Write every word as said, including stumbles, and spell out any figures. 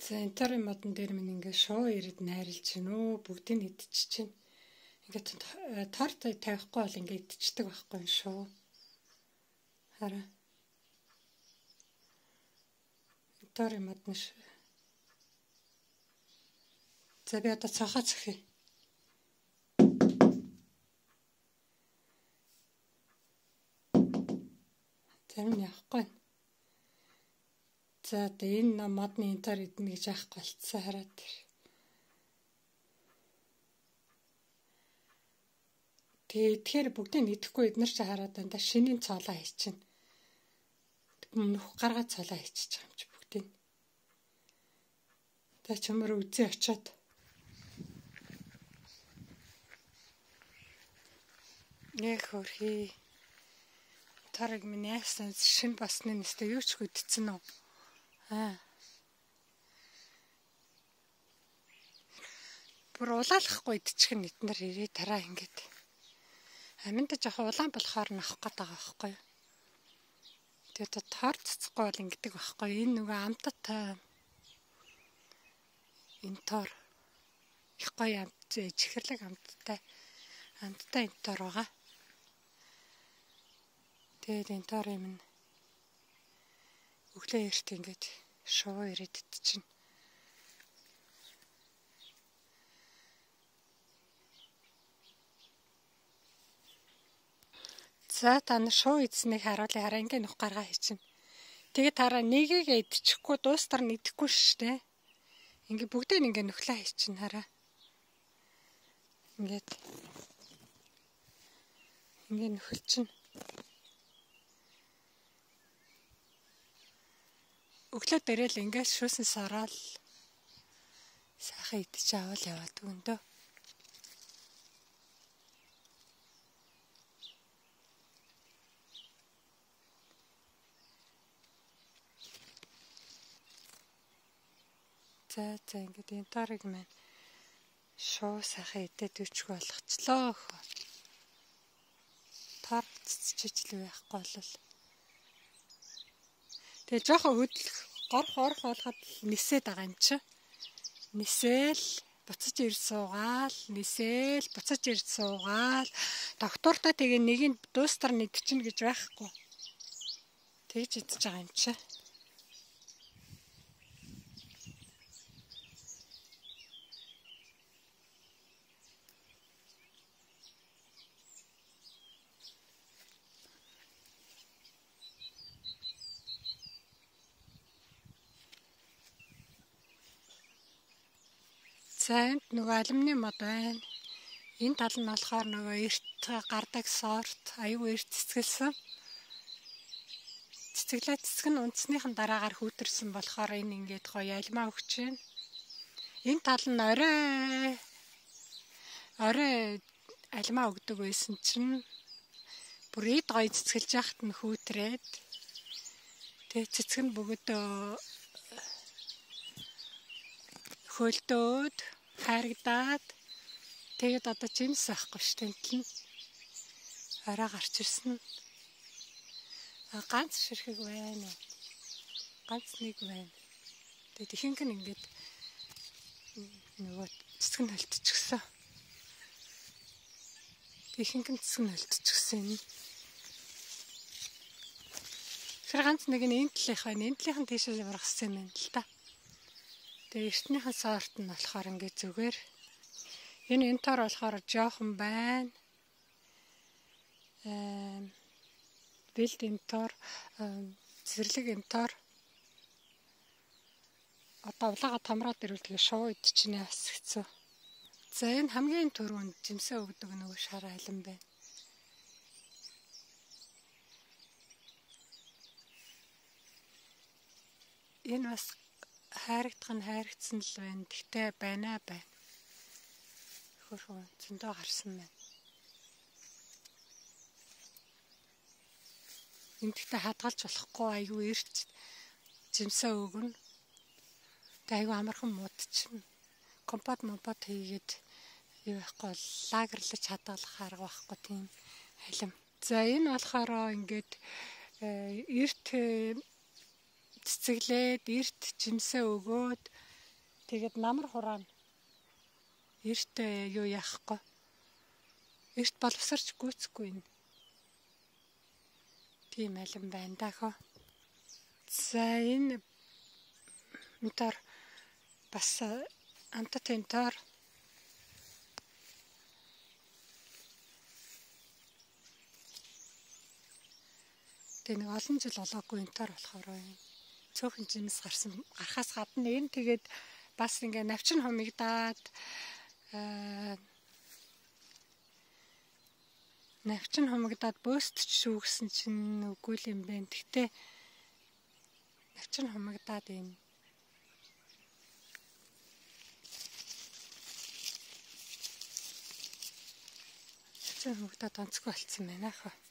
За энтарын модон дээр минь ингээ шоу ирээд найрлж гин өө бүгдийг идчих чинь. Ингээд торт тавихгүй бол ингээ идчихдэг байхгүй шүү. Хараа. Энтарын модон ш. За би одоо цахаа цохие. Зарим явахгүй. За одоо энэ модны энтар идэнэ гэж яахгүй болцсон хараад тэр. Тэгэхээр бүгдийг идэхгүй эднэр чи хараад байна. Шинийн цоолоо хийчихнэ. Нөх гаргаад цоолоо хийчих юм чи бүгдийг. Та чамаар үзээ очиод. Яг хөрхий. Тараг минь яасан шин басны нэстэ юу ч хөдцөн үү? Аа. Бүр улаалахгүй идчих нь эднэр ирээ дараа ингээд. Аминда жоохон улаан болохоор навах гээд байгаа байхгүй юу? Тэгээд тоор цэцэхгүй бол ингэдэг байхгүй юу? Энэ нөгөө амтат энэ тоор их гоё амт чихэрлэг амттай амттай энэ тоор байгаа. Тэгээд энэ тоор юм өглөө эрт ингээд шоо ирээд идчихнэ. За та нар шоу идснийг харуулъя хараа ингээ нөх гаргаа хийчихнэ. Тэгээд тараа нэгийг идчихгүй дуустар нь идэхгүй шээ. Ингээ бүгдийг ингээ нөхлөө хийчихнэ хараа. Ингээд ингээ нөхөлчихнэ. Өглөө дээрэл ингээ шүүсэн сараал сайхан идчих авал яваад өндөө. За за ингээд энэ тарыг маань шоу сайхан идээд үчиг болгочлоо. Тар цэцчижл байхгүй болол. Тэгээ жоохон хөдлөх гор хорх болгоод нисээд байгаа юм чи. Нисээл буцаж ирж суугаал, нисээл буцаж ирж суугаал. Доктортой тэгээ нэг нь дуустар нэгдчихнэ гэж байхгүй. Тэгж идэж байгаа юм чи. За энд нөгөө алюминий мод байна. Энэ тал нь болохоор нөгөө эрт гардаг сорт аюу эрт цэцгэлсэн. Цэцгэлээ цэцэг нь үндснийхэн дараагаар хүүтэрсэн болохоор энэ ингээд гоё алимаа өгч байна. Энэ тал нь орой орой алимаа өгдөг байсан чинь бүр эд гоё цэцгэлж яхад нь хүүтрээд тэгээ цэцэг нь бөгөөдөө хөлдөөд харагдаад тэгээд одоо жимс байхгүй шүү дээ. Араа гарч ирсэн. Ганц ширхэг байна уу? Ганц нэг байна. Тэгээд ихэнх нь ингээд нөгөө цэцэг нь холтчихсан. Ихэнх нь цэцэг нь холтчихсан юм. Тэр ганц нэг нь энэ талынх байна. Энэ талынх нь тийшээ ургасан юм байна л да. Тэгээ эртнийхэн сорт нь болохоор ингээд зүгээр. Энэ энтор болохоор жоохон байна. Эм бэлд энтор, цэцэрлэг энтор. Одоо улаага тамраад ирвэл тэгээ шоу идчихнэ бас хэцүү. За энэ хамгийн түрүүнд жимсээ өгдөг нөгөө шар алим байна. Энэ бас хайрагдах нь хайрагдсан л байна. Гэхдээ байна байна. Хөрхөө зөндөө гарсан байна. Энд гэхдээ хадгалж болохгүй аюу эрт жимсээ өгнө. Тэгээ аюу амархан муудчихна. Компот момпот хийгээд юу байхгүй лагерлаж хадгалах арга байхгүй тийм халим. За энэ болохоор ингээд эрт цэцэглээд эрт жимсээ өгөөд Тэгээд намар хураана. Эртээ юу яахгүй. Эрт боловсарч гүйцэхгүй юм. Тийм алим байна даа хөө. За энэ метр бас антатентор тэг нэг олон жил болоогүй энтер болохоор цөөхөн жимс гарсан гарахаас гадна энэ тэгээд бас ингээ навчин хумигдаад навчин хумигдаад бөөстч шүүгсэн чинь үгүй л юм байна. Гэхдээ навчин хумигдаад юм. Навчин хумигдаад онцгой болцсон байна хаа.